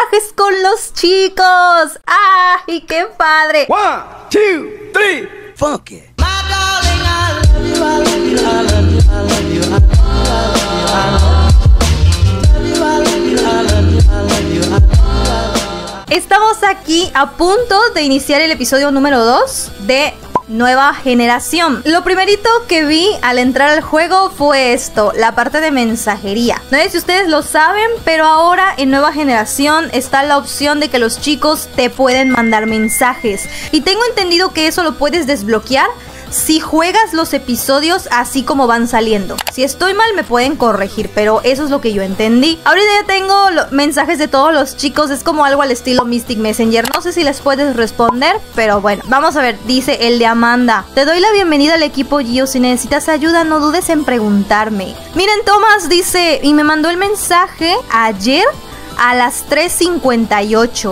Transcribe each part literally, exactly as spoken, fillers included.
mensajes con los chicos. ¡Ay, qué padre! One, two, three, fuck it. Estamos aquí a punto de iniciar el episodio número dos de Nueva Generación. Lo primerito que vi al entrar al juego fue esto, la parte de mensajería. No sé si ustedes lo saben, pero ahora en Nueva Generación está la opción de que los chicos te pueden mandar mensajes. Y tengo entendido que eso lo puedes desbloquear si juegas los episodios así como van saliendo. Si estoy mal me pueden corregir, pero eso es lo que yo entendí. Ahorita ya tengo mensajes de todos los chicos. Es como algo al estilo Mystic Messenger. No sé si les puedes responder, pero bueno, vamos a ver. Dice el de Amanda: te doy la bienvenida al equipo Gio. Si necesitas ayuda no dudes en preguntarme. Miren, Tomás dice, y me mandó el mensaje ayer a las tres cincuenta y ocho.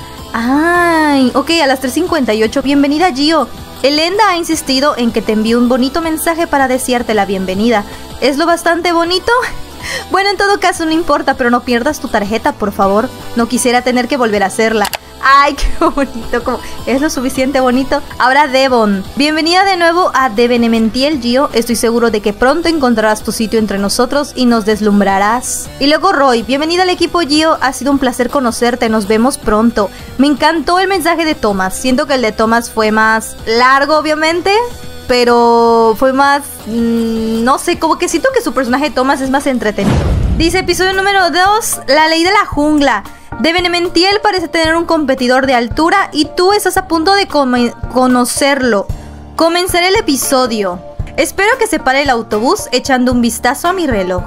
Ay, ok, a las tres cincuenta y ocho. Bienvenida, Gio. Elenda ha insistido en que te envíe un bonito mensaje para desearte la bienvenida. ¿Es lo bastante bonito? Bueno, en todo caso no importa, pero no pierdas tu tarjeta, por favor. No quisiera tener que volver a hacerla. Ay, qué bonito, como es lo suficiente bonito. Ahora Devon, bienvenida de nuevo a Devenementiel, Gio. Estoy seguro de que pronto encontrarás tu sitio entre nosotros y nos deslumbrarás. Y luego Roy, bienvenida al equipo Gio. Ha sido un placer conocerte, nos vemos pronto. Me encantó el mensaje de Thomas. Siento que el de Thomas fue más largo, obviamente, pero fue más, mmm, no sé, como que siento que su personaje de Thomas es más entretenido. Dice episodio número dos, la ley de la jungla. Devenementiel parece tener un competidor de altura y tú estás a punto de conocerlo. Comenzaré el episodio. Espero que se pare el autobús echando un vistazo a mi reloj.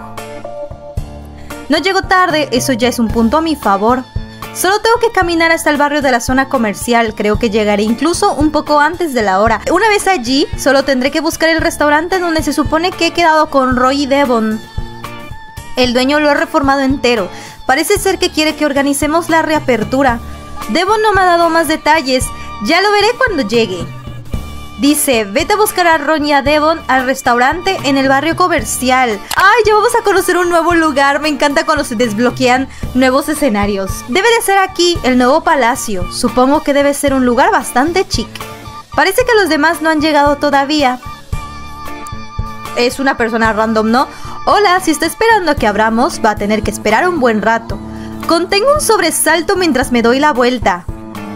No llego tarde, eso ya es un punto a mi favor. Solo tengo que caminar hasta el barrio de la zona comercial. Creo que llegaré incluso un poco antes de la hora. Una vez allí, solo tendré que buscar el restaurante donde se supone que he quedado con Roy y Devon. El dueño lo ha reformado entero. Parece ser que quiere que organicemos la reapertura. Devon no me ha dado más detalles. Ya lo veré cuando llegue. Dice, vete a buscar a Ron y a Devon al restaurante en el barrio comercial. Ay, ya vamos a conocer un nuevo lugar. Me encanta cuando se desbloquean nuevos escenarios. Debe de ser aquí, el nuevo palacio. Supongo que debe ser un lugar bastante chic. Parece que los demás no han llegado todavía. Es una persona random, ¿no? Hola, si está esperando a que abramos, va a tener que esperar un buen rato. Contengo un sobresalto mientras me doy la vuelta.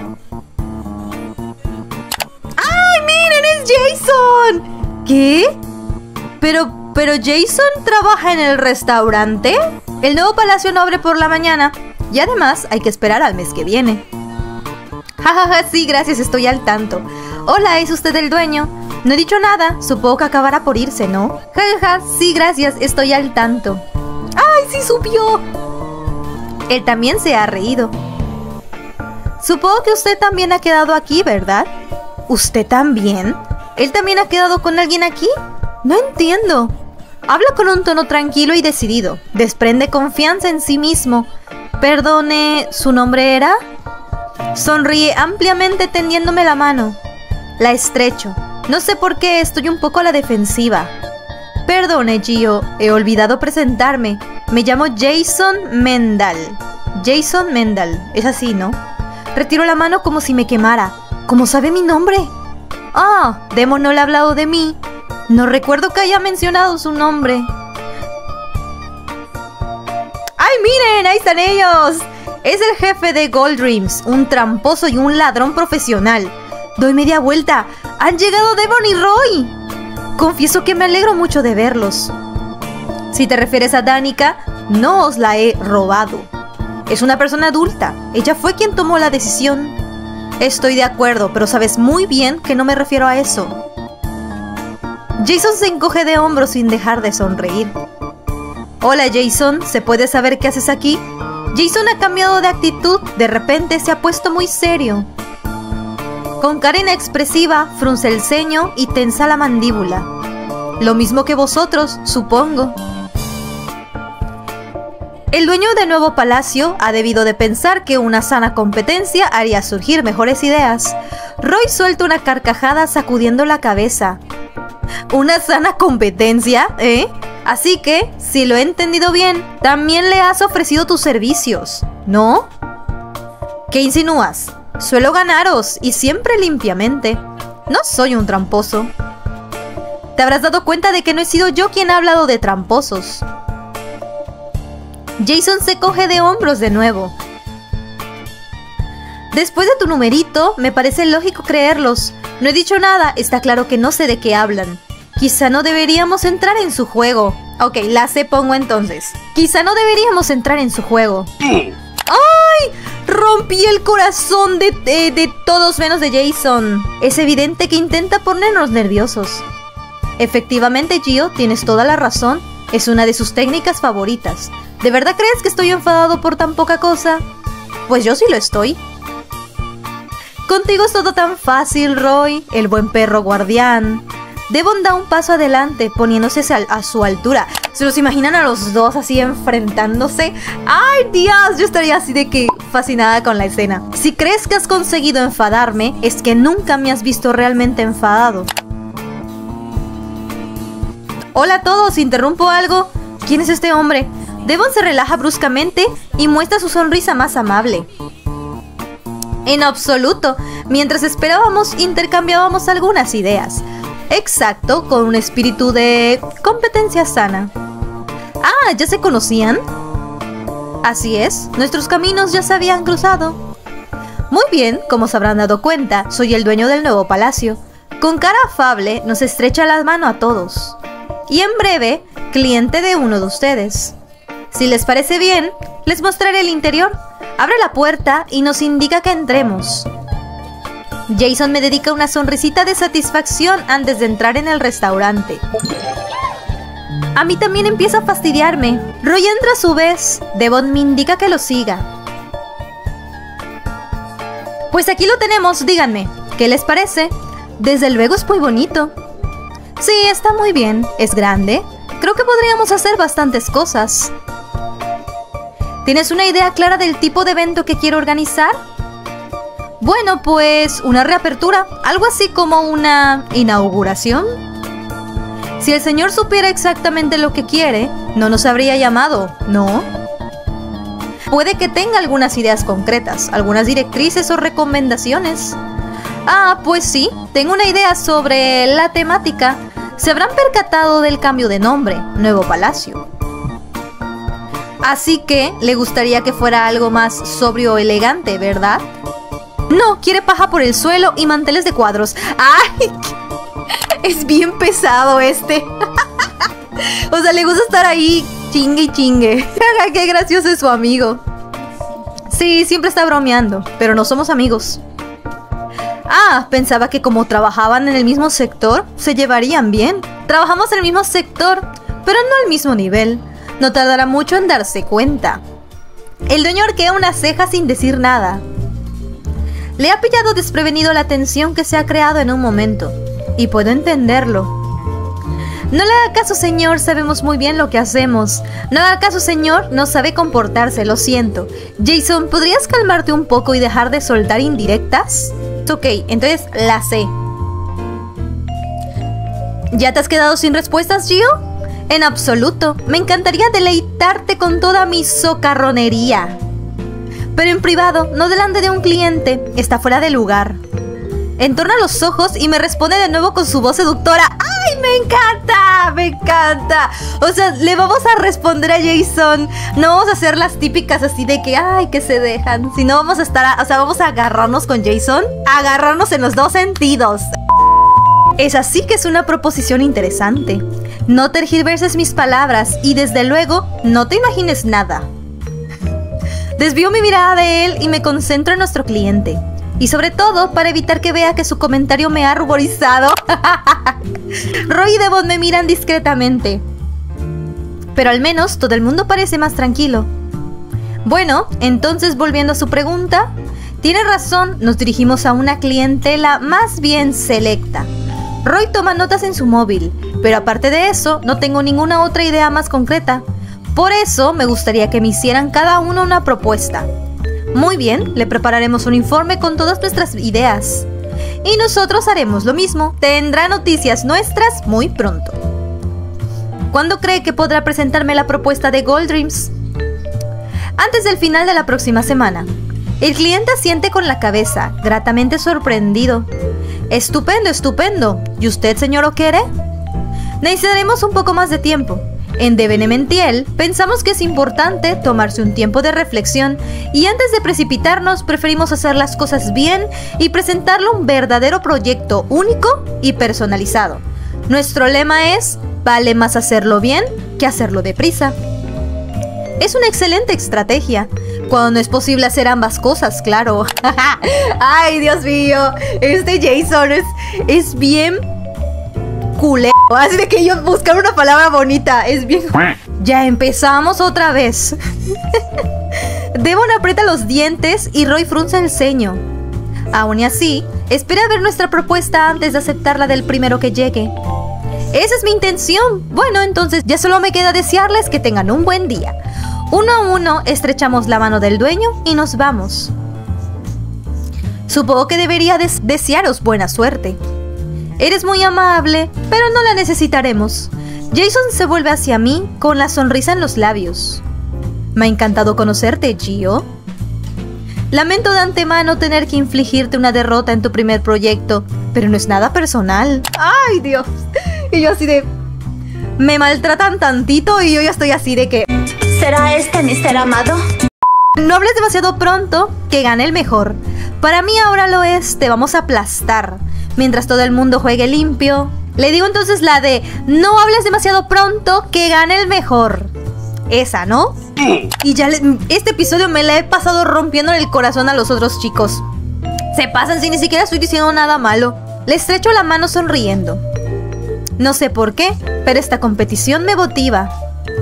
¡Ay, miren! ¡Es Jason! ¿Qué? Pero, pero Jason trabaja en el restaurante. El nuevo palacio no abre por la mañana. Y además hay que esperar al mes que viene. Jajaja, sí, gracias, estoy al tanto. Hola, ¿es usted el dueño? No he dicho nada, supongo que acabará por irse, ¿no? Jajaja, sí, gracias, estoy al tanto. ¡Ay, sí subió! Él también se ha reído. Supongo que usted también ha quedado aquí, ¿verdad? ¿Usted también? ¿Él también ha quedado con alguien aquí? No entiendo. Habla con un tono tranquilo y decidido. Desprende confianza en sí mismo. Perdone, ¿su nombre era? Sonríe ampliamente tendiéndome la mano. La estrecho. No sé por qué estoy un poco a la defensiva. Perdone, Gio, he olvidado presentarme. Me llamo Jason Mendal. Jason Mendal, es así, ¿no? Retiro la mano como si me quemara. ¿Cómo sabe mi nombre? Ah, Demo no le ha hablado de mí. No recuerdo que haya mencionado su nombre. ¡Ay, miren! ¡Ahí están ellos! Es el jefe de Gold Dreams, un tramposo y un ladrón profesional. Doy media vuelta. ¡Han llegado Devon y Roy! Confieso que me alegro mucho de verlos. Si te refieres a Danica, no os la he robado. Es una persona adulta. Ella fue quien tomó la decisión. Estoy de acuerdo, pero sabes muy bien que no me refiero a eso. Jason se encoge de hombros sin dejar de sonreír. Hola, Jason. ¿Se puede saber qué haces aquí? Jason ha cambiado de actitud. De repente se ha puesto muy serio. Con cara inexpresiva, frunce el ceño y tensa la mandíbula. Lo mismo que vosotros, supongo. El dueño del nuevo palacio ha debido de pensar que una sana competencia haría surgir mejores ideas. Roy suelta una carcajada sacudiendo la cabeza. ¿Una sana competencia? ¿Eh? Así que, si lo he entendido bien, también le has ofrecido tus servicios, ¿no? ¿Qué insinúas? Suelo ganaros y siempre limpiamente. No soy un tramposo. Te habrás dado cuenta de que no he sido yo quien ha hablado de tramposos. Jason se coge de hombros de nuevo. Después de tu numerito, me parece lógico creerlos. No he dicho nada, está claro que no sé de qué hablan. Quizá no deberíamos entrar en su juego. Ok, la se pongo entonces. Quizá no deberíamos entrar en su juego. ¡Ay! Rompí el corazón de, de, de todos menos de Jason. Es evidente que intenta ponernos nerviosos. Efectivamente, Gio, tienes toda la razón. Es una de sus técnicas favoritas. ¿De verdad crees que estoy enfadado por tan poca cosa? Pues yo sí lo estoy. Contigo es todo tan fácil, Roy, el buen perro guardián. Devon da un paso adelante, poniéndose a su altura. ¿Se los imaginan a los dos así enfrentándose? ¡Ay, Dios! Yo estaría así de que fascinada con la escena. Si crees que has conseguido enfadarme, es que nunca me has visto realmente enfadado. Hola a todos, ¿interrumpo algo? ¿Quién es este hombre? Devon se relaja bruscamente y muestra su sonrisa más amable. En absoluto. Mientras esperábamos, intercambiábamos algunas ideas. Exacto, con un espíritu de competencia sana. Ah, ¿ya se conocían? Así es, nuestros caminos ya se habían cruzado. Muy bien, como se habrán dado cuenta, soy el dueño del nuevo palacio. Con cara afable, nos estrecha la mano a todos. Y en breve, cliente de uno de ustedes. Si les parece bien, les mostraré el interior. Abre la puerta y nos indica que entremos. Jason me dedica una sonrisita de satisfacción antes de entrar en el restaurante. A mí también empieza a fastidiarme. Roy entra a su vez. Devon me indica que lo siga. Pues aquí lo tenemos, díganme. ¿Qué les parece? Desde luego es muy bonito. Sí, está muy bien. Es grande. Creo que podríamos hacer bastantes cosas. ¿Tienes una idea clara del tipo de evento que quiero organizar? Bueno, pues una reapertura, algo así como una inauguración. Si el señor supiera exactamente lo que quiere, no nos habría llamado, ¿no? Puede que tenga algunas ideas concretas, algunas directrices o recomendaciones. Ah, pues sí, tengo una idea sobre la temática. Se habrán percatado del cambio de nombre, Nuevo Palacio. Así que le gustaría que fuera algo más sobrio o elegante, ¿verdad? No, quiere paja por el suelo y manteles de cuadros. ¡Ay! Es bien pesado este. O sea, le gusta estar ahí chingue y chingue. ¡Qué gracioso es su amigo! Sí, siempre está bromeando, pero no somos amigos. Ah, pensaba que como trabajaban en el mismo sector, se llevarían bien. Trabajamos en el mismo sector, pero no al mismo nivel. No tardará mucho en darse cuenta. El dueño arquea una ceja sin decir nada. Le ha pillado desprevenido la tensión que se ha creado en un momento, y puedo entenderlo. No le haga caso, señor, sabemos muy bien lo que hacemos. No haga caso, señor, no sabe comportarse, lo siento. Jason, ¿podrías calmarte un poco y dejar de soltar indirectas? Ok, entonces la sé. ¿Ya te has quedado sin respuestas, Gio? En absoluto, me encantaría deleitarte con toda mi socarronería. Pero en privado, no delante de un cliente, está fuera de lugar. Entorna los ojos y me responde de nuevo con su voz seductora. ¡Ay, me encanta! ¡Me encanta! O sea, le vamos a responder a Jason. No vamos a hacer las típicas así de que, ay, que se dejan. Sino vamos a estar, a, o sea, vamos a agarrarnos con Jason. Agarrarnos en los dos sentidos. Es así que es una proposición interesante. No tergiverses mis palabras y desde luego, no te imagines nada. Desvío mi mirada de él y me concentro en nuestro cliente. Y sobre todo, para evitar que vea que su comentario me ha ruborizado. Roy y Devon me miran discretamente. Pero al menos todo el mundo parece más tranquilo. Bueno, entonces volviendo a su pregunta, tiene razón, nos dirigimos a una clientela más bien selecta. Roy toma notas en su móvil, pero aparte de eso, no tengo ninguna otra idea más concreta. Por eso, me gustaría que me hicieran cada uno una propuesta. Muy bien, le prepararemos un informe con todas nuestras ideas. Y nosotros haremos lo mismo. Tendrá noticias nuestras muy pronto. ¿Cuándo cree que podrá presentarme la propuesta de Gold Dreams? Antes del final de la próxima semana. El cliente asiente con la cabeza, gratamente sorprendido. Estupendo, estupendo. ¿Y usted, señor Okere? Necesitaremos un poco más de tiempo. En De Benementiel pensamos que es importante tomarse un tiempo de reflexión y antes de precipitarnos preferimos hacer las cosas bien y presentarle un verdadero proyecto único y personalizado. Nuestro lema es: vale más hacerlo bien que hacerlo deprisa. Es una excelente estrategia, cuando no es posible hacer ambas cosas, claro. Ay, Dios mío, este Jason es, es bien culero. Así de que yo buscar una palabra bonita, es bien... Ya empezamos otra vez. Devon aprieta los dientes y Roy frunce el ceño. Aún y así, espera ver nuestra propuesta antes de aceptarla del primero que llegue. Esa es mi intención. Bueno, entonces ya solo me queda desearles que tengan un buen día. Uno a uno estrechamos la mano del dueño y nos vamos. Supongo que debería des- desearos buena suerte. Eres muy amable, pero no la necesitaremos. Jason se vuelve hacia mí con la sonrisa en los labios. Me ha encantado conocerte, Gio. Lamento de antemano tener que infligirte una derrota en tu primer proyecto, pero no es nada personal. ¡Ay, Dios! Y yo así de... Me maltratan tantito y yo ya estoy así de que... ¿Será este mister Amado? No hables demasiado pronto, que gane el mejor. Para mí ahora lo es, te vamos a aplastar. Mientras todo el mundo juegue limpio. Le digo entonces la de no hables demasiado pronto, que gane el mejor. Esa, ¿no? Y ya le, este episodio me la he pasado rompiendo el corazón a los otros chicos. Se pasan si ni siquiera estoy diciendo nada malo. Le estrecho la mano sonriendo. No sé por qué, pero esta competición me motiva.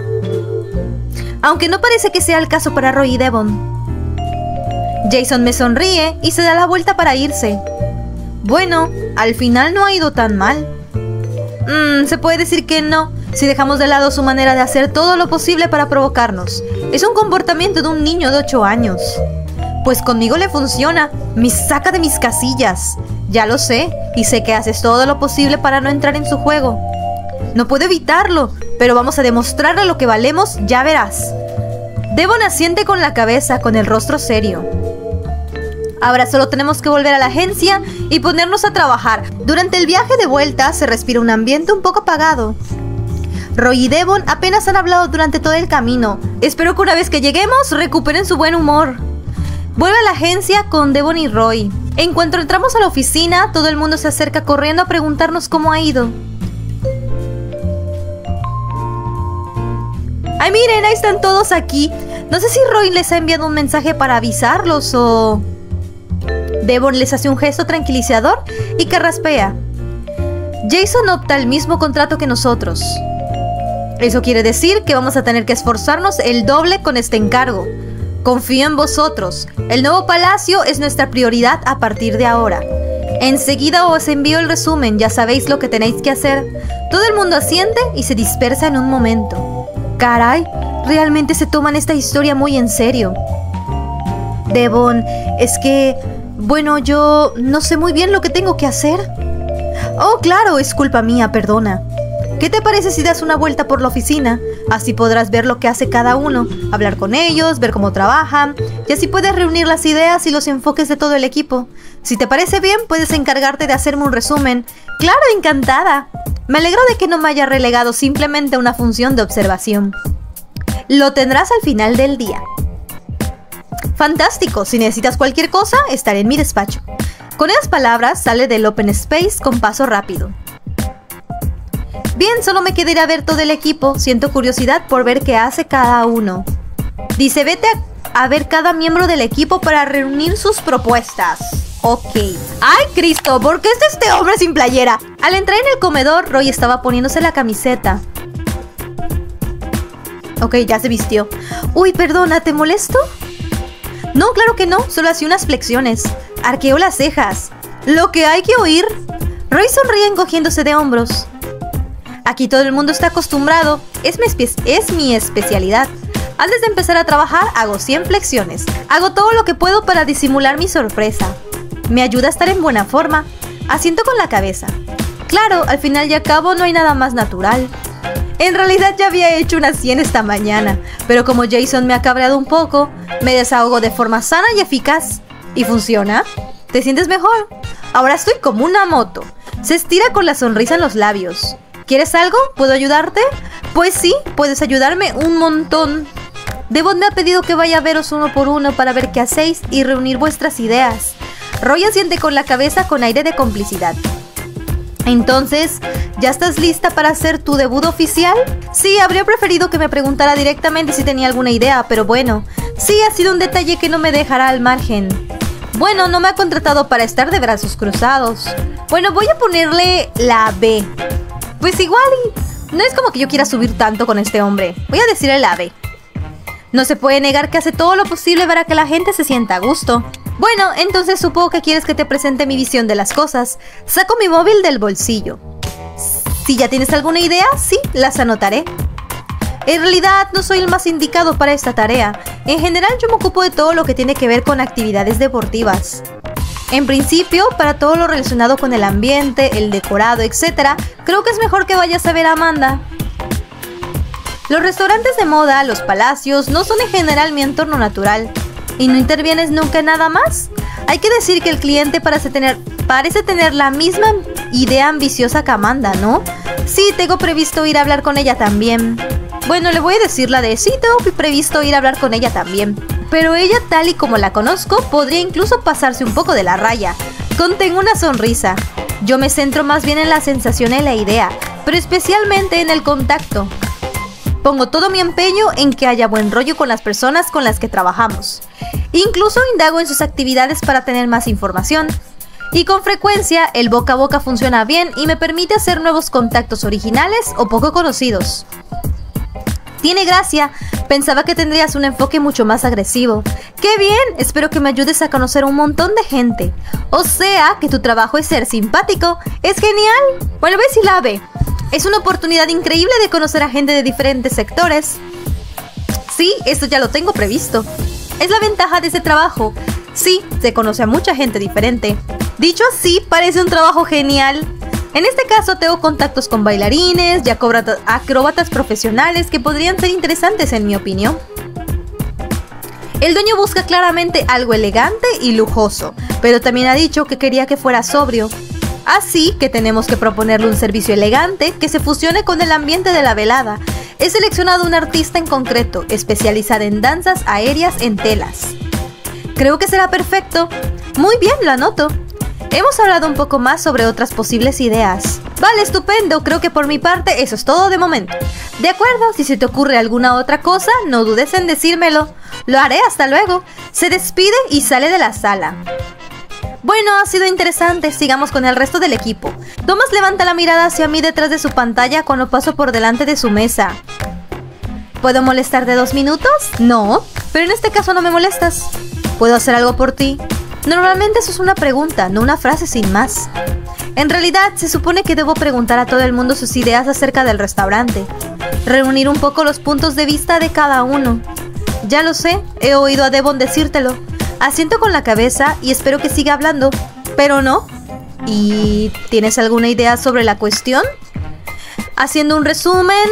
Aunque no parece que sea el caso para Roy y Devon. Jason me sonríe y se da la vuelta para irse. Bueno, al final no ha ido tan mal. Mm, se puede decir que no, si dejamos de lado su manera de hacer todo lo posible para provocarnos. Es un comportamiento de un niño de ocho años. Pues conmigo le funciona, me saca de mis casillas. Ya lo sé, y sé que haces todo lo posible para no entrar en su juego. No puedo evitarlo, pero vamos a demostrarle lo que valemos, ya verás. Devon asiente con la cabeza, con el rostro serio. Ahora solo tenemos que volver a la agencia y ponernos a trabajar. Durante el viaje de vuelta se respira un ambiente un poco apagado. Roy y Devon apenas han hablado durante todo el camino. Espero que una vez que lleguemos recuperen su buen humor. Vuelve a la agencia con Devon y Roy. En cuanto entramos a la oficina, todo el mundo se acerca corriendo a preguntarnos cómo ha ido. ¡Ay, miren! Ahí están todos aquí. No sé si Roy les ha enviado un mensaje para avisarlos o... Devon les hace un gesto tranquilizador y carraspea. Jason opta el mismo contrato que nosotros. Eso quiere decir que vamos a tener que esforzarnos el doble con este encargo. Confío en vosotros. El nuevo palacio es nuestra prioridad a partir de ahora. Enseguida os envío el resumen, ya sabéis lo que tenéis que hacer. Todo el mundo asiente y se dispersa en un momento. Caray, realmente se toman esta historia muy en serio. Devon, es que... Bueno, yo no sé muy bien lo que tengo que hacer. Oh, claro, es culpa mía, perdona. ¿Qué te parece si das una vuelta por la oficina? Así podrás ver lo que hace cada uno, hablar con ellos, ver cómo trabajan, y así puedes reunir las ideas y los enfoques de todo el equipo. Si te parece bien, puedes encargarte de hacerme un resumen. ¡Claro, encantada! Me alegro de que no me haya relegado simplemente a una función de observación. Lo tendrás al final del día. Fantástico, si necesitas cualquier cosa, estaré en mi despacho. Con esas palabras sale del Open Space con paso rápido. Bien, solo me queda ir a ver todo el equipo. Siento curiosidad por ver qué hace cada uno. Dice, vete a, a ver cada miembro del equipo para reunir sus propuestas. Ok. ¡Ay, Cristo! ¿Por qué está este hombre sin playera? Al entrar en el comedor, Roy estaba poniéndose la camiseta. Ok, ya se vistió. Uy, perdona, ¿te molesto? No, claro que no, solo hacía unas flexiones. Arqueó las cejas. Lo que hay que oír. Roy sonríe encogiéndose de hombros. Aquí todo el mundo está acostumbrado. Es mi, espe es mi especialidad. Antes de empezar a trabajar, hago cien flexiones. Hago todo lo que puedo para disimular mi sorpresa. Me ayuda a estar en buena forma. Asiento con la cabeza. Claro, al final y al cabo no hay nada más natural. En realidad ya había hecho unas cien esta mañana, pero como Jason me ha cabreado un poco, me desahogo de forma sana y eficaz. ¿Y funciona? ¿Te sientes mejor? Ahora estoy como una moto. Se estira con la sonrisa en los labios. ¿Quieres algo? ¿Puedo ayudarte? Pues sí, puedes ayudarme un montón. Devon me ha pedido que vaya a veros uno por uno para ver qué hacéis y reunir vuestras ideas. Roy asiente con la cabeza con aire de complicidad. Entonces, ¿ya estás lista para hacer tu debut oficial? Sí, habría preferido que me preguntara directamente si tenía alguna idea, pero bueno, sí ha sido un detalle que no me dejará al margen. Bueno, no me ha contratado para estar de brazos cruzados. Bueno, voy a ponerle la B. Pues igual y no es como que yo quiera subir tanto con este hombre. Voy a decirle la B. No se puede negar que hace todo lo posible para que la gente se sienta a gusto. Bueno, entonces supongo que quieres que te presente mi visión de las cosas. Saco mi móvil del bolsillo. Si ya tienes alguna idea, sí, las anotaré. En realidad no soy el más indicado para esta tarea. En general yo me ocupo de todo lo que tiene que ver con actividades deportivas. En principio, para todo lo relacionado con el ambiente, el decorado, etcétera, creo que es mejor que vayas a ver a Amanda. Los restaurantes de moda, los palacios, no son en general mi entorno natural. ¿Y no intervienes nunca en nada más? Hay que decir que el cliente parece tener, parece tener la misma idea ambiciosa que Amanda, ¿no? Sí, tengo previsto ir a hablar con ella también. Bueno, le voy a decir la de sí, tengo previsto ir a hablar con ella también. Pero ella, tal y como la conozco, podría incluso pasarse un poco de la raya. Contengo una sonrisa. Yo me centro más bien en la sensación y la idea, pero especialmente en el contacto. Pongo todo mi empeño en que haya buen rollo con las personas con las que trabajamos. Incluso indago en sus actividades para tener más información. Y con frecuencia el boca a boca funciona bien y me permite hacer nuevos contactos originales o poco conocidos. Tiene gracia, pensaba que tendrías un enfoque mucho más agresivo. ¡Qué bien! Espero que me ayudes a conocer un montón de gente. O sea, que tu trabajo es ser simpático. ¡Es genial! Bueno, ves y la ve. Es una oportunidad increíble de conocer a gente de diferentes sectores. Sí, esto ya lo tengo previsto. Es la ventaja de ese trabajo. Sí, se conoce a mucha gente diferente. Dicho así, parece un trabajo genial. En este caso tengo contactos con bailarines y acróbatas profesionales que podrían ser interesantes en mi opinión. El dueño busca claramente algo elegante y lujoso, pero también ha dicho que quería que fuera sobrio. Así que tenemos que proponerle un servicio elegante que se fusione con el ambiente de la velada. He seleccionado un artista en concreto, especializada en danzas aéreas en telas. Creo que será perfecto. Muy bien, lo anoto. Hemos hablado un poco más sobre otras posibles ideas. Vale, estupendo. Creo que por mi parte eso es todo de momento. De acuerdo, si se te ocurre alguna otra cosa, no dudes en decírmelo. Lo haré, hasta luego. Se despide y sale de la sala. Bueno, ha sido interesante, sigamos con el resto del equipo. Thomas levanta la mirada hacia mí detrás de su pantalla cuando paso por delante de su mesa. ¿Puedo molestar de dos minutos? No, pero en este caso no me molestas. ¿Puedo hacer algo por ti? Normalmente eso es una pregunta, no una frase sin más. En realidad, se supone que debo preguntar a todo el mundo sus ideas acerca del restaurante. Reunir un poco los puntos de vista de cada uno. Ya lo sé, he oído a Devon decírtelo. Asiento con la cabeza y espero que siga hablando, pero no. ¿Y tienes alguna idea sobre la cuestión? Haciendo un resumen,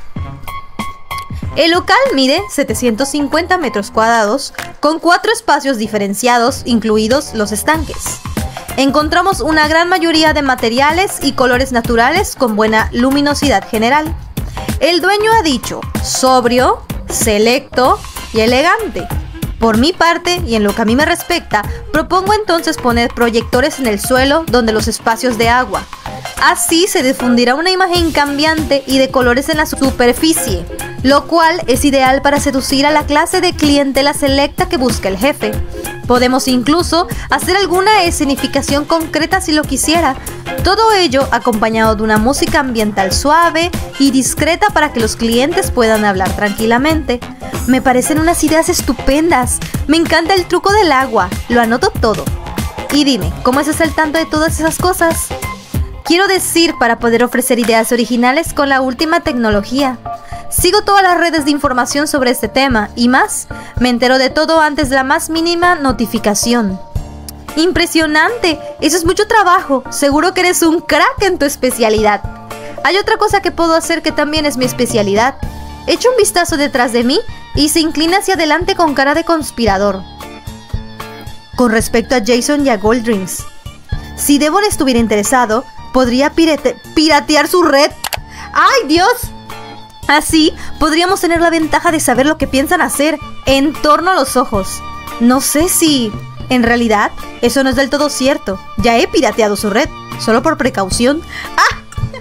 el local mide setecientos cincuenta metros cuadrados con cuatro espacios diferenciados, incluidos los estanques. Encontramos una gran mayoría de materiales y colores naturales con buena luminosidad general. El dueño ha dicho sobrio, selecto y elegante. Por mi parte, y en lo que a mí me respecta, propongo entonces poner proyectores en el suelo donde los espacios de agua. Así se difundirá una imagen cambiante y de colores en la superficie, lo cual es ideal para seducir a la clase de clientela selecta que busca el jefe. Podemos incluso hacer alguna escenificación concreta si lo quisiera. Todo ello acompañado de una música ambiental suave y discreta para que los clientes puedan hablar tranquilamente. Me parecen unas ideas estupendas. Me encanta el truco del agua. Lo anoto todo. Y dime, ¿cómo estás al tanto de todas esas cosas? Quiero decir, para poder ofrecer ideas originales con la última tecnología. Sigo todas las redes de información sobre este tema y más. Me entero de todo antes de la más mínima notificación. ¡Impresionante! Eso es mucho trabajo. Seguro que eres un crack en tu especialidad. Hay otra cosa que puedo hacer que también es mi especialidad. Echa un vistazo detrás de mí y se inclina hacia adelante con cara de conspirador. Con respecto a Jason y a Goldrings, si Devon estuviera interesado, podría pirate- piratear su red. ¡Ay, Dios! Así, podríamos tener la ventaja de saber lo que piensan hacer en torno a los ojos. No sé si... En realidad, eso no es del todo cierto. Ya he pirateado su red, solo por precaución. ¡Ah!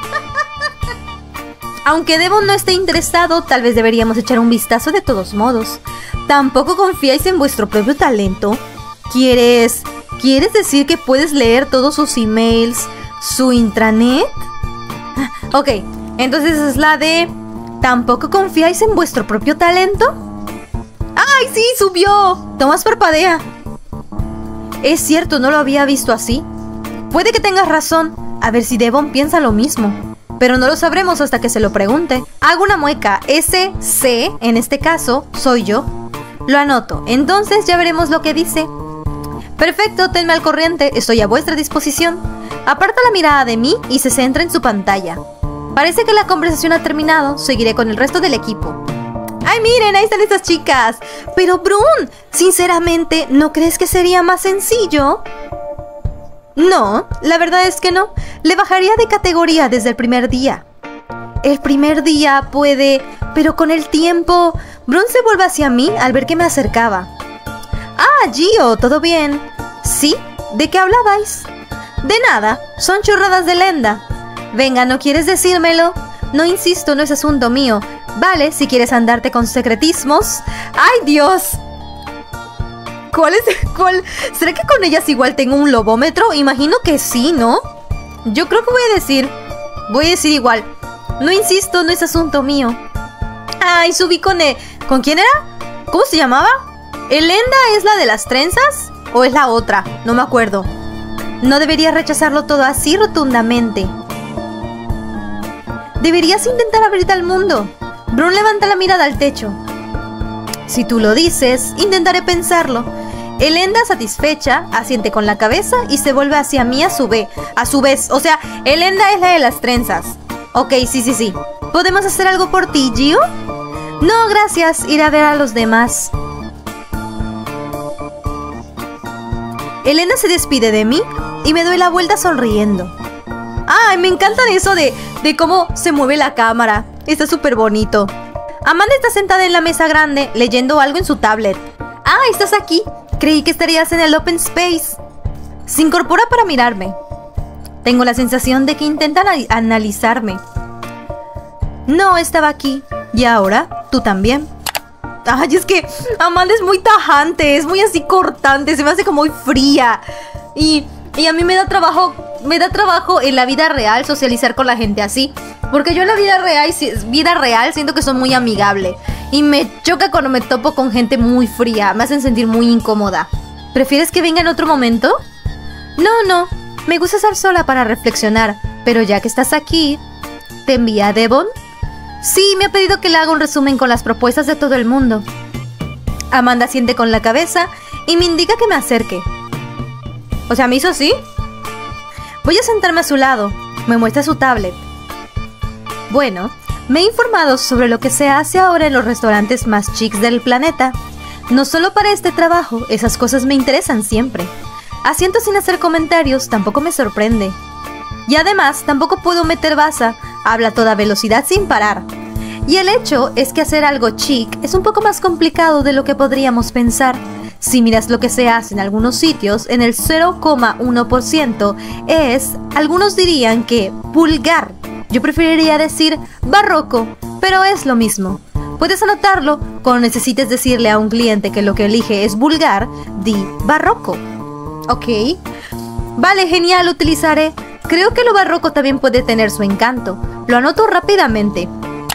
Aunque Devon no esté interesado, tal vez deberíamos echar un vistazo de todos modos. ¿Tampoco confiáis en vuestro propio talento? ¿Quieres... ¿Quieres decir que puedes leer todos sus emails, su intranet? Ok, entonces es la de... ¿Tampoco confiáis en vuestro propio talento? ¡Ay, sí! ¡Subió! Tomás parpadea. Es cierto, no lo había visto así. Puede que tengas razón. A ver si Devon piensa lo mismo. Pero no lo sabremos hasta que se lo pregunte. Hago una mueca. Ese C, en este caso, soy yo. Lo anoto. Entonces ya veremos lo que dice. Perfecto, tenme al corriente. Estoy a vuestra disposición. Aparta la mirada de mí y se centra en su pantalla. Parece que la conversación ha terminado. Seguiré con el resto del equipo. ¡Ay, miren! Ahí están estas chicas. Pero, Brun, sinceramente, ¿no crees que sería más sencillo? No, la verdad es que no. Le bajaría de categoría desde el primer día. El primer día puede... Pero con el tiempo... Brun se vuelve hacia mí al ver que me acercaba. Ah, Gio, ¿todo bien? ¿Sí? ¿De qué hablabais? De nada, son chorradas de Lenda. Venga, ¿no quieres decírmelo? No insisto, no es asunto mío. Vale, si quieres andarte con secretismos. ¡Ay, Dios! ¿Cuál es? ¿Cuál? ¿Será que con ellas igual tengo un lobómetro? Imagino que sí, ¿no? Yo creo que voy a decir... Voy a decir igual. No insisto, no es asunto mío. Ay, subí con... E ¿Con quién era? ¿Cómo se llamaba? ¿Elenda es la de las trenzas? ¿O es la otra? No me acuerdo. No deberías rechazarlo todo así rotundamente. Deberías intentar abrirte al mundo. Brun levanta la mirada al techo. Si tú lo dices, intentaré pensarlo. Elenda, satisfecha, asiente con la cabeza y se vuelve hacia mí a su vez. A su vez, o sea, Elenda es la de las trenzas. Ok, sí, sí, sí. ¿Podemos hacer algo por ti, Gio? No, gracias. Iré a ver a los demás. Elenda se despide de mí y me doy la vuelta sonriendo. ¡Ay, me encanta eso de, de cómo se mueve la cámara! Está súper bonito. Amanda está sentada en la mesa grande, leyendo algo en su tablet. ¡Ah, estás aquí! Creí que estarías en el open space. Se incorpora para mirarme. Tengo la sensación de que intentan analizarme. No, estaba aquí. ¿Y ahora? ¿Tú también? Ay, es que Amanda es muy tajante, es muy así cortante, se me hace como muy fría. Y, y a mí me da trabajo... Me da trabajo en la vida real socializar con la gente así. Porque yo en la vida real, vida real siento que soy muy amigable. Y me choca cuando me topo con gente muy fría. Me hacen sentir muy incómoda. ¿Prefieres que venga en otro momento? No, no. Me gusta estar sola para reflexionar. Pero ya que estás aquí... ¿Te envía Devon? Sí, me ha pedido que le haga un resumen con las propuestas de todo el mundo. Amanda asiente con la cabeza y me indica que me acerque. O sea, ¿me hizo así? Voy a sentarme a su lado. Me muestra su tablet. Bueno, me he informado sobre lo que se hace ahora en los restaurantes más chics del planeta. No solo para este trabajo, esas cosas me interesan siempre. Asiento sin hacer comentarios, tampoco me sorprende. Y además, tampoco puedo meter baza. Habla a toda velocidad sin parar. Y el hecho es que hacer algo chic es un poco más complicado de lo que podríamos pensar. Si miras lo que se hace en algunos sitios, en el cero coma uno por ciento es, algunos dirían que, vulgar. Yo preferiría decir barroco, pero es lo mismo. Puedes anotarlo cuando necesites decirle a un cliente que lo que elige es vulgar, di barroco. ¿Ok? Vale, genial, utilizaré. Creo que lo barroco también puede tener su encanto. Lo anoto rápidamente.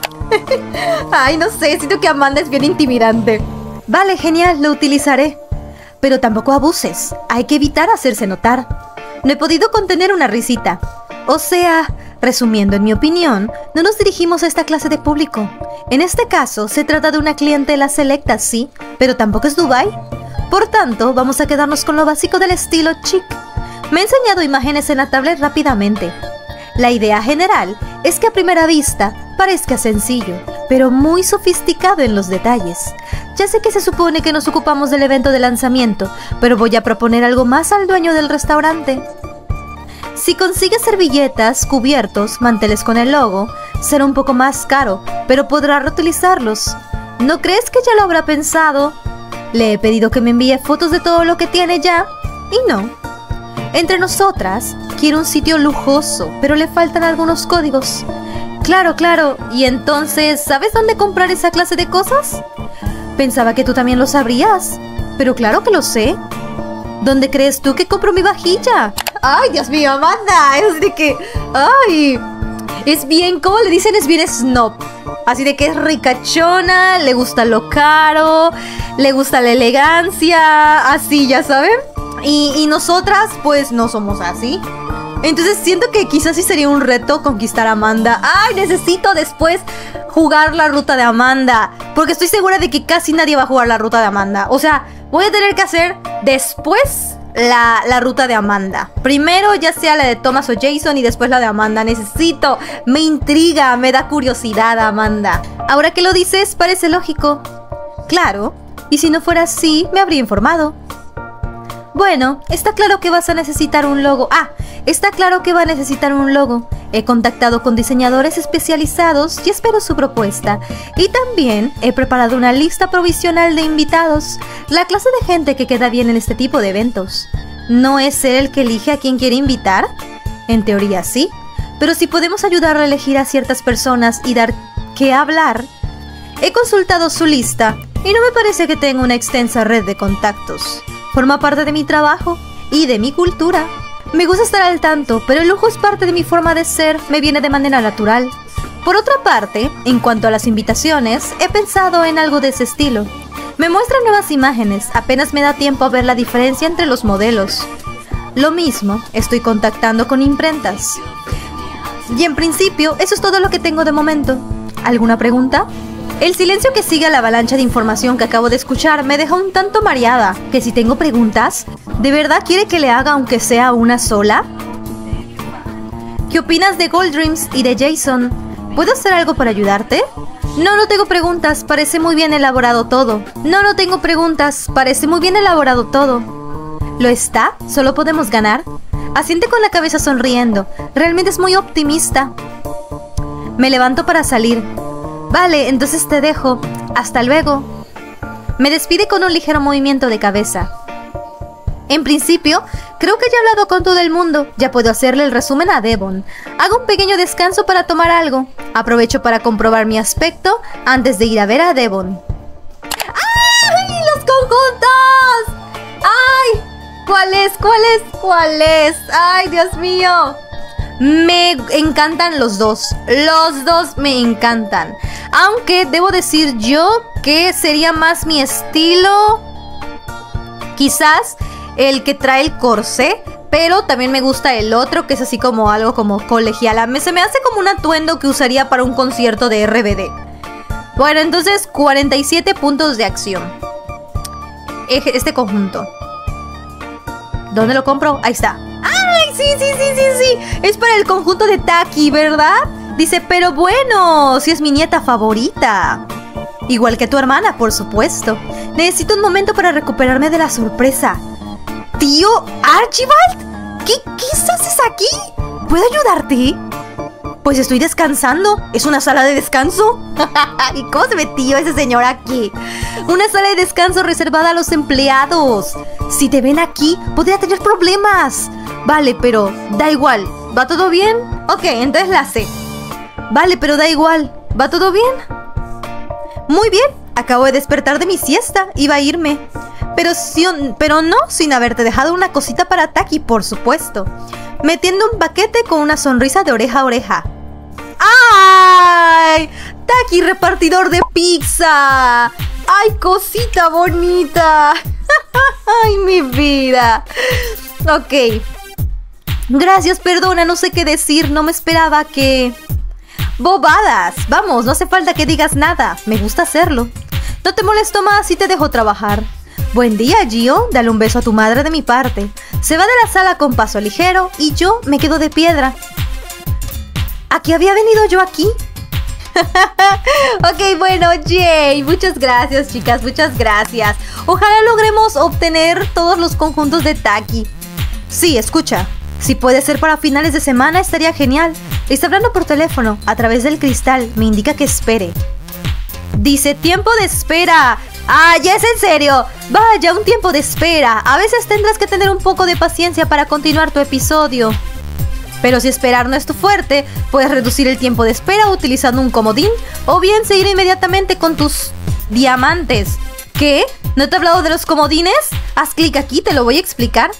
Ay, no sé, siento que Amanda es bien intimidante. Vale, genial, lo utilizaré. Pero tampoco abuses. Hay que evitar hacerse notar. No he podido contener una risita. O sea, resumiendo, en mi opinión, no nos dirigimos a esta clase de público. En este caso, se trata de una clientela selecta, sí, pero tampoco es Dubai. Por tanto, vamos a quedarnos con lo básico del estilo chic. Me he enseñado imágenes en la tablet rápidamente. La idea general es que a primera vista parezca sencillo, pero muy sofisticado en los detalles. Ya sé que se supone que nos ocupamos del evento de lanzamiento, pero voy a proponer algo más al dueño del restaurante. Si consigues servilletas, cubiertos, manteles con el logo, será un poco más caro, pero podrá reutilizarlos. ¿No crees que ya lo habrá pensado? Le he pedido que me envíe fotos de todo lo que tiene ya, y no. Entre nosotras, quiero un sitio lujoso, pero le faltan algunos códigos. Claro, claro, y entonces, ¿sabes dónde comprar esa clase de cosas? Pensaba que tú también lo sabrías, pero claro que lo sé. ¿Dónde crees tú que compro mi vajilla? ¡Ay, Dios mío, Amanda! Es de que... ¡Ay! Es bien, ¿cómo le dicen? Es bien snob. Así de que es ricachona, le gusta lo caro, le gusta la elegancia, así, ¿ya saben? Y, y nosotras, pues, no somos así. Entonces siento que quizás sí sería un reto conquistar a Amanda. ¡Ay, necesito después jugar la ruta de Amanda! Porque estoy segura de que casi nadie va a jugar la ruta de Amanda. O sea, voy a tener que hacer después la, la ruta de Amanda. Primero ya sea la de Thomas o Jason y después la de Amanda. Necesito, me intriga, me da curiosidad Amanda. Ahora que lo dices, parece lógico. Claro, y si no fuera así, me habría informado. Bueno, está claro que vas a necesitar un logo. Ah, está claro que va a necesitar un logo. He contactado con diseñadores especializados y espero su propuesta. Y también he preparado una lista provisional de invitados. La clase de gente que queda bien en este tipo de eventos. ¿No es él el que elige a quien quiere invitar? En teoría sí. Pero si podemos ayudarle a elegir a ciertas personas y dar qué hablar. He consultado su lista y no me parece que tenga una extensa red de contactos. Forma parte de mi trabajo y de mi cultura. Me gusta estar al tanto, pero el lujo es parte de mi forma de ser, me viene de manera natural. Por otra parte, en cuanto a las invitaciones, he pensado en algo de ese estilo. Me muestran nuevas imágenes, apenas me da tiempo a ver la diferencia entre los modelos. Lo mismo, estoy contactando con imprentas. Y en principio, eso es todo lo que tengo de momento. ¿Alguna pregunta? El silencio que sigue a la avalancha de información que acabo de escuchar me deja un tanto mareada. ¿Que si tengo preguntas? ¿De verdad quiere que le haga aunque sea una sola? ¿Qué opinas de Gold Dreams y de Jason? ¿Puedo hacer algo para ayudarte? No, no tengo preguntas, parece muy bien elaborado todo. No, no tengo preguntas, parece muy bien elaborado todo. ¿Lo está? ¿Solo podemos ganar? Asiente con la cabeza sonriendo. Realmente es muy optimista. Me levanto para salir. Vale, entonces te dejo. Hasta luego. Me despide con un ligero movimiento de cabeza. En principio, creo que ya he hablado con todo el mundo. Ya puedo hacerle el resumen a Devon. Hago un pequeño descanso para tomar algo. Aprovecho para comprobar mi aspecto antes de ir a ver a Devon. ¡Ay! ¡Los conjuntos! ¡Ay! ¿Cuál es? ¿Cuál es? ¿Cuál es? ¡Ay, Dios mío! Me encantan los dos. Los dos me encantan. Aunque debo decir yo que sería más mi estilo, quizás el que trae el corsé. Pero también me gusta el otro, que es así como algo como colegiala. Me, se me hace como un atuendo que usaría para un concierto de R B D. Bueno, entonces cuarenta y siete puntos de acción este conjunto. ¿Dónde lo compro? Ahí está. ¡Ay, sí, sí, sí, sí, sí! Es para el conjunto de Taki, ¿verdad? Dice, pero bueno, si es mi nieta favorita. Igual que tu hermana, por supuesto. Necesito un momento para recuperarme de la sorpresa. ¿Tío Archibald? ¿Qué, qué haces aquí? ¿Puedo ayudarte? Pues estoy descansando. ¿Es una sala de descanso? ¿Y cómo se metió ese señor aquí? Una sala de descanso reservada a los empleados. Si te ven aquí, podría tener problemas. Vale, pero da igual. ¿Va todo bien? Ok, entonces la sé. Vale, pero da igual. ¿Va todo bien? Muy bien. Acabo de despertar de mi siesta. Iba a irme. Pero, si, pero no sin haberte dejado una cosita para Taki, por supuesto. Metiendo un paquete con una sonrisa de oreja a oreja. ¡Ay! Taki, repartidor de pizza. ¡Ay, cosita bonita! ¡Ay, mi vida! Ok. Gracias, perdona, no sé qué decir. No me esperaba que... ¡Bobadas! Vamos, no hace falta que digas nada. Me gusta hacerlo. No te molesto más y te dejo trabajar. Buen día, Gio. Dale un beso a tu madre de mi parte. Se va de la sala con paso ligero y yo me quedo de piedra. ¿A qué había venido yo aquí? Ok, bueno, yay. Muchas gracias, chicas, muchas gracias. Ojalá logremos obtener todos los conjuntos de Taki. Sí, escucha. Si puede ser para finales de semana, estaría genial. Está hablando por teléfono, a través del cristal. Me indica que espere. Dice, tiempo de espera. Ah, ya es en serio. Vaya, un tiempo de espera. A veces tendrás que tener un poco de paciencia para continuar tu episodio. Pero si esperar no es tu fuerte, puedes reducir el tiempo de espera utilizando un comodín o bien seguir inmediatamente con tus diamantes. ¿Qué? ¿No te he hablado de los comodines? Haz clic aquí, te lo voy a explicar.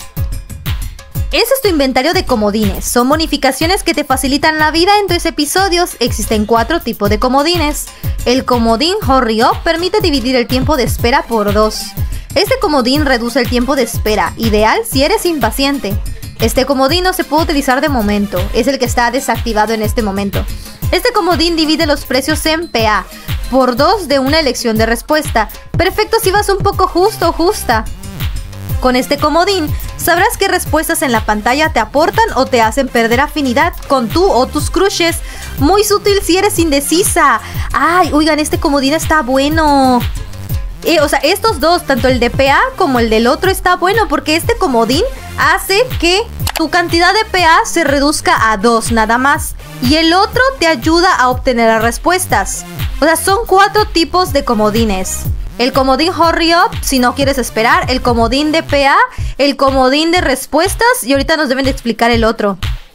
Ese es tu inventario de comodines. Son bonificaciones que te facilitan la vida en tus episodios. Existen cuatro tipos de comodines. El comodín Hurry Up permite dividir el tiempo de espera por dos. Este comodín reduce el tiempo de espera, ideal si eres impaciente. Este comodín no se puede utilizar de momento, es el que está desactivado en este momento. Este comodín divide los precios en P A por dos de una elección de respuesta. Perfecto si vas un poco justo o justa. Con este comodín sabrás qué respuestas en la pantalla te aportan o te hacen perder afinidad con tú o tus crushes. Muy sutil si eres indecisa. Ay, oigan, este comodín está bueno. Eh, o sea, estos dos, tanto el de P A como el del otro está bueno porque este comodín hace que tu cantidad de P A se reduzca a dos nada más y el otro te ayuda a obtener las respuestas. O sea, son cuatro tipos de comodines. El comodín Hurry Up, si no quieres esperar, el comodín de P A, el comodín de respuestas y ahorita nos deben de explicar el otro.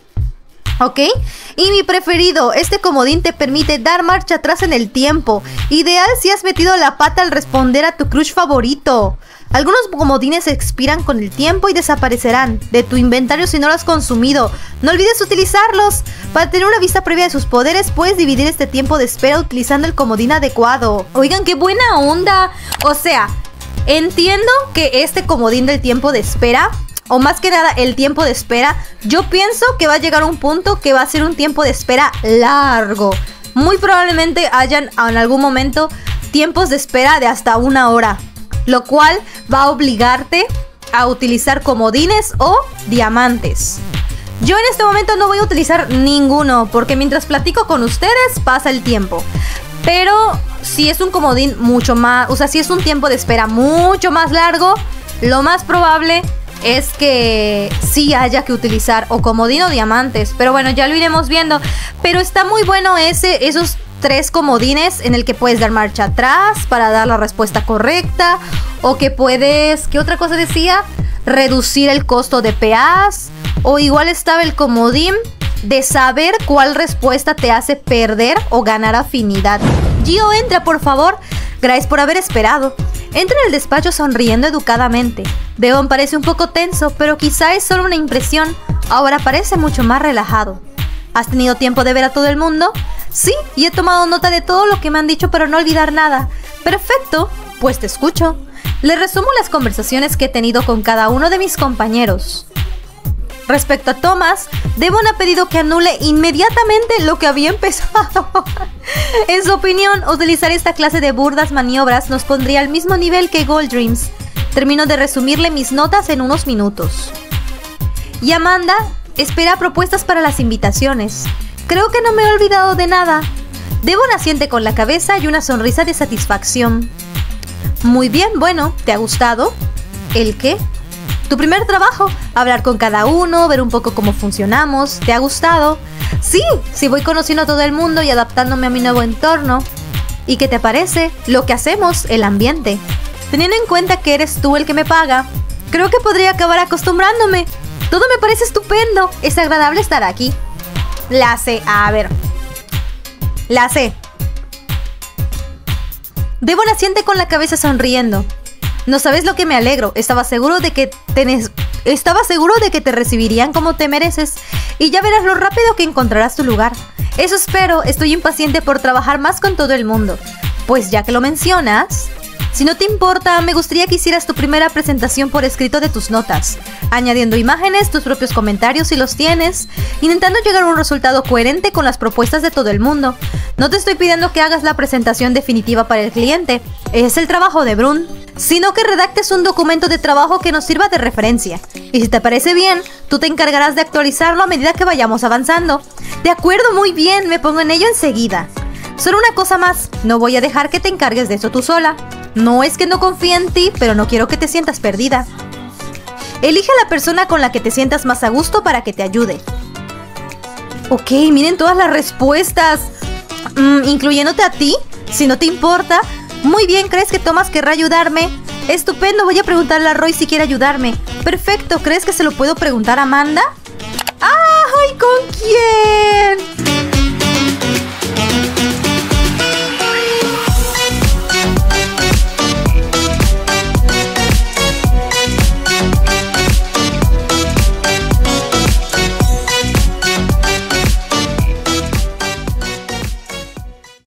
¿Ok? Y mi preferido, este comodín te permite dar marcha atrás en el tiempo. Ideal si has metido la pata al responder a tu crush favorito. Algunos comodines expiran con el tiempo y desaparecerán de tu inventario si no lo has consumido. No olvides utilizarlos. Para tener una vista previa de sus poderes, puedes dividir este tiempo de espera utilizando el comodín adecuado. Oigan, qué buena onda. O sea, entiendo que este comodín del tiempo de espera, o más que nada el tiempo de espera, yo pienso que va a llegar a un punto que va a ser un tiempo de espera largo. Muy probablemente hayan en algún momento tiempos de espera de hasta una hora, lo cual va a obligarte a utilizar comodines o diamantes. Yo en este momento no voy a utilizar ninguno porque mientras platico con ustedes pasa el tiempo. Pero si es un comodín mucho más, o sea, si es un tiempo de espera mucho más largo, lo más probable es que sí haya que utilizar o comodín o diamantes. Pero bueno, ya lo iremos viendo. Pero está muy bueno ese, esos tres comodines en el que puedes dar marcha atrás para dar la respuesta correcta. O que puedes, ¿qué otra cosa decía? Reducir el costo de P As. O igual estaba el comodín de saber cuál respuesta te hace perder o ganar afinidad. Gio, entra por favor. Gracias por haber esperado. Entra en el despacho sonriendo educadamente. Devon parece un poco tenso, pero quizá es solo una impresión. Ahora parece mucho más relajado. ¿Has tenido tiempo de ver a todo el mundo? Sí, y he tomado nota de todo lo que me han dicho para no olvidar nada. Perfecto, pues te escucho. Le resumo las conversaciones que he tenido con cada uno de mis compañeros. Respecto a Thomas, Devon ha pedido que anule inmediatamente lo que había empezado. En su opinión, utilizar esta clase de burdas maniobras nos pondría al mismo nivel que Gold Dreams. Termino de resumirle mis notas en unos minutos. Y Amanda espera propuestas para las invitaciones. Creo que no me he olvidado de nada. Devon asiente con la cabeza y una sonrisa de satisfacción. Muy bien, bueno, ¿te ha gustado? ¿El qué? Tu primer trabajo, hablar con cada uno, ver un poco cómo funcionamos. ¿Te ha gustado? Sí, sí voy conociendo a todo el mundo y adaptándome a mi nuevo entorno. ¿Y qué te parece? Lo que hacemos, el ambiente. Teniendo en cuenta que eres tú el que me paga, creo que podría acabar acostumbrándome. Todo me parece estupendo. Es agradable estar aquí. La sé, a ver. La sé. Devon asiente con la cabeza sonriendo. No sabes lo que me alegro. Estaba seguro de que tenés, estaba seguro de que te recibirían como te mereces. Y ya verás lo rápido que encontrarás tu lugar. Eso espero. Estoy impaciente por trabajar más con todo el mundo. Pues ya que lo mencionas, si no te importa, me gustaría que hicieras tu primera presentación por escrito de tus notas, añadiendo imágenes, tus propios comentarios si los tienes, intentando llegar a un resultado coherente con las propuestas de todo el mundo. No te estoy pidiendo que hagas la presentación definitiva para el cliente, es el trabajo de Brun, sino que redactes un documento de trabajo que nos sirva de referencia. Y si te parece bien, tú te encargarás de actualizarlo a medida que vayamos avanzando. De acuerdo, muy bien, me pongo en ello enseguida. Solo una cosa más, no voy a dejar que te encargues de eso tú sola. No es que no confíe en ti, pero no quiero que te sientas perdida. Elige a la persona con la que te sientas más a gusto para que te ayude. Ok, miren todas las respuestas. Mm, incluyéndote a ti, si no te importa. Muy bien, ¿crees que Thomas querrá ayudarme? Estupendo, voy a preguntarle a Roy si quiere ayudarme. Perfecto, ¿crees que se lo puedo preguntar a Amanda? ¡Ay! ¿Con quién?